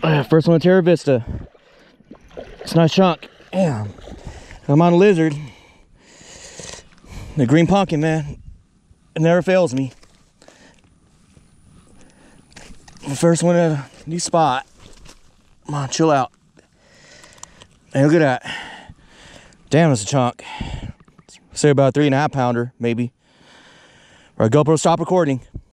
First one, Teravista. It's a nice chunk. Damn. I'm on a lizard. The green pumpkin, man. It never fails me. The first one at a new spot. Come on, chill out. Hey, look at that. Damn, that's a chunk. Say about a 3.5 pounder, maybe. Or GoPro, stop recording.